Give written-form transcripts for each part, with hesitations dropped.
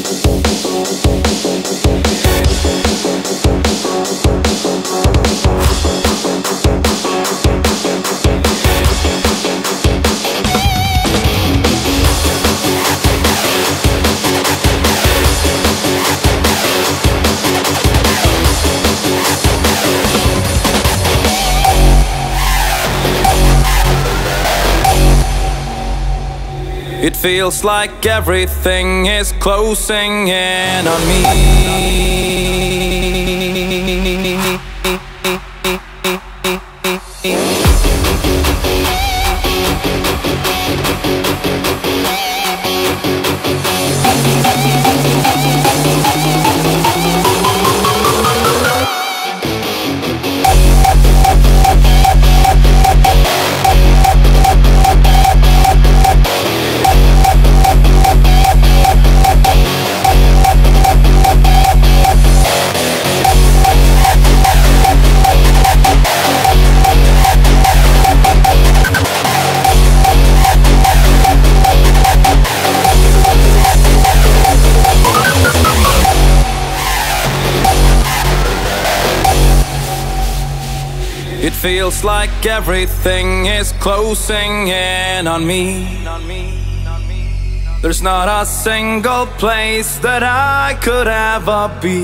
It feels like everything is closing in on me. It feels like everything is closing in on me. There's not a single place that I could ever be.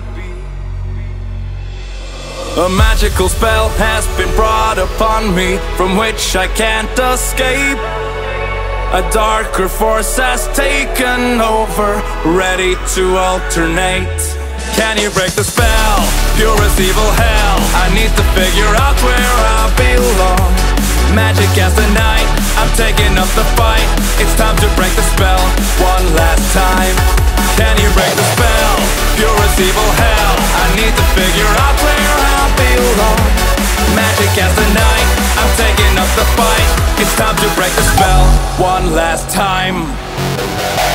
A magical spell has been brought upon me from which I can't escape. A darker force has taken over, ready to alternate. Can you break the spell? Pure as evil hell. I need to figure out where I belong. Magic as the night, I'm taking up the fight. It's time to break the spell one last time. Can you break the spell? Pure as evil hell. I need to figure out where I belong. Magic as the night, I'm taking up the fight. It's time to break the spell one last time.